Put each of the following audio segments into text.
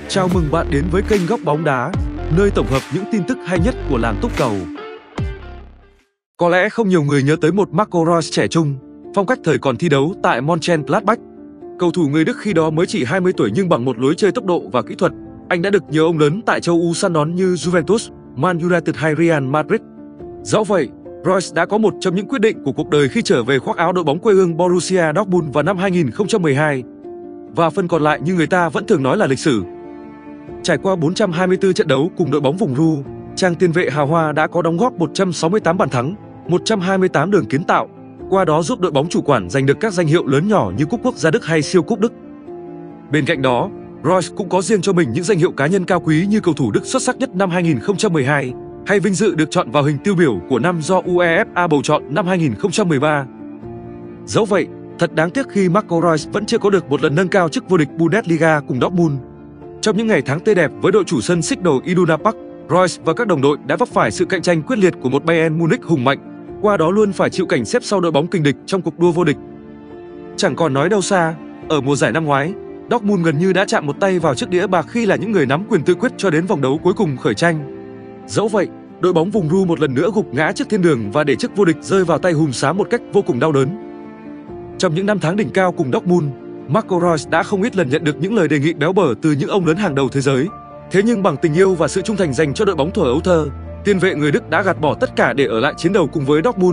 Chào mừng bạn đến với kênh Góc Bóng Đá, nơi tổng hợp những tin tức hay nhất của làng túc cầu. Có lẽ không nhiều người nhớ tới một Marco Reus trẻ trung, phong cách thời còn thi đấu tại Mönchengladbach. Cầu thủ người Đức khi đó mới chỉ 20 tuổi nhưng bằng một lối chơi tốc độ và kỹ thuật, anh đã được nhiều ông lớn tại châu Âu săn đón như Juventus, Man United hay Real Madrid. Dẫu vậy, Reus đã có một trong những quyết định của cuộc đời khi trở về khoác áo đội bóng quê hương Borussia Dortmund vào năm 2012. Và phần còn lại như người ta vẫn thường nói là lịch sử. Trải qua 424 trận đấu cùng đội bóng vùng Ru, chàng tiền vệ hào hoa đã có đóng góp 168 bàn thắng, 128 đường kiến tạo, qua đó giúp đội bóng chủ quản giành được các danh hiệu lớn nhỏ như Cúp Quốc gia Đức hay Siêu Cúp Đức. Bên cạnh đó, Reus cũng có riêng cho mình những danh hiệu cá nhân cao quý như cầu thủ Đức xuất sắc nhất năm 2012 hay vinh dự được chọn vào hình tiêu biểu của năm do UEFA bầu chọn năm 2013. Dẫu vậy, thật đáng tiếc khi Marco Reus vẫn chưa có được một lần nâng cao chức vô địch Bundesliga cùng Dortmund. Trong những ngày tháng tươi đẹp với đội chủ sân Signal Iduna Park, Reus và các đồng đội đã vấp phải sự cạnh tranh quyết liệt của một Bayern Munich hùng mạnh, qua đó luôn phải chịu cảnh xếp sau đội bóng kình địch trong cuộc đua vô địch. Chẳng còn nói đâu xa, ở mùa giải năm ngoái, Dortmund gần như đã chạm một tay vào chiếc đĩa bạc khi là những người nắm quyền tự quyết cho đến vòng đấu cuối cùng khởi tranh. Dẫu vậy, đội bóng vùng Ru một lần nữa gục ngã trước thiên đường và để chức vô địch rơi vào tay hùm xám một cách vô cùng đau đớn. Trong những năm tháng đỉnh cao cùng Dortmund, Marco Reus đã không ít lần nhận được những lời đề nghị béo bở từ những ông lớn hàng đầu thế giới. Thế nhưng bằng tình yêu và sự trung thành dành cho đội bóng thuở ấu thơ, tiền vệ người Đức đã gạt bỏ tất cả để ở lại chiến đấu cùng với Dortmund.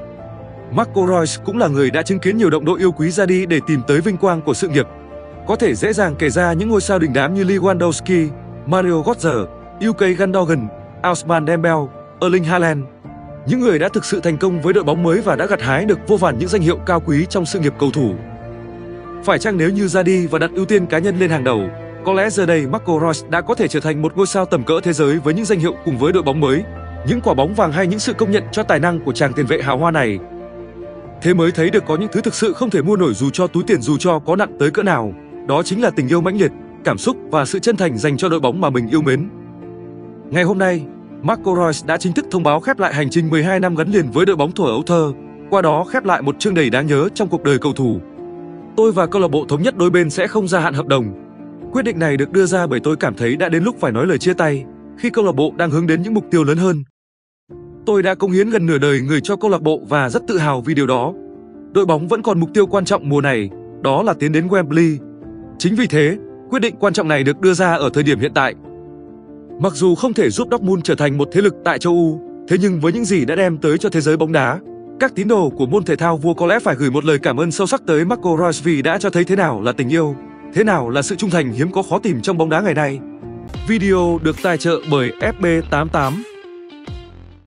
Marco Reus cũng là người đã chứng kiến nhiều đồng đội yêu quý ra đi để tìm tới vinh quang của sự nghiệp. Có thể dễ dàng kể ra những ngôi sao đình đám như Lewandowski, Mario Götze, Ilkay Gundogan, Ousmane Dembele, Erling Haaland. Những người đã thực sự thành công với đội bóng mới và đã gặt hái được vô vàn những danh hiệu cao quý trong sự nghiệp cầu thủ. Phải chăng nếu như ra đi và đặt ưu tiên cá nhân lên hàng đầu, có lẽ giờ đây Marco Reus đã có thể trở thành một ngôi sao tầm cỡ thế giới với những danh hiệu cùng với đội bóng mới, những quả bóng vàng hay những sự công nhận cho tài năng của chàng tiền vệ hào hoa này. Thế mới thấy được có những thứ thực sự không thể mua nổi dù cho túi tiền dù cho có nặng tới cỡ nào, đó chính là tình yêu mãnh liệt, cảm xúc và sự chân thành dành cho đội bóng mà mình yêu mến. Ngày hôm nay, Marco Reus đã chính thức thông báo khép lại hành trình 12 năm gắn liền với đội bóng thuở ấu thơ, qua đó khép lại một chương đầy đáng nhớ trong cuộc đời cầu thủ. Tôi và câu lạc bộ thống nhất đôi bên sẽ không gia hạn hợp đồng. Quyết định này được đưa ra bởi tôi cảm thấy đã đến lúc phải nói lời chia tay khi câu lạc bộ đang hướng đến những mục tiêu lớn hơn. Tôi đã cống hiến gần nửa đời người cho câu lạc bộ và rất tự hào vì điều đó. Đội bóng vẫn còn mục tiêu quan trọng mùa này, đó là tiến đến Wembley. Chính vì thế, quyết định quan trọng này được đưa ra ở thời điểm hiện tại. Mặc dù không thể giúp Dortmund trở thành một thế lực tại châu Âu, thế nhưng với những gì đã đem tới cho thế giới bóng đá, các tín đồ của môn thể thao vua có lẽ phải gửi một lời cảm ơn sâu sắc tới Marco Reus vì đã cho thấy thế nào là tình yêu, thế nào là sự trung thành hiếm có khó tìm trong bóng đá ngày nay. Video được tài trợ bởi FB88.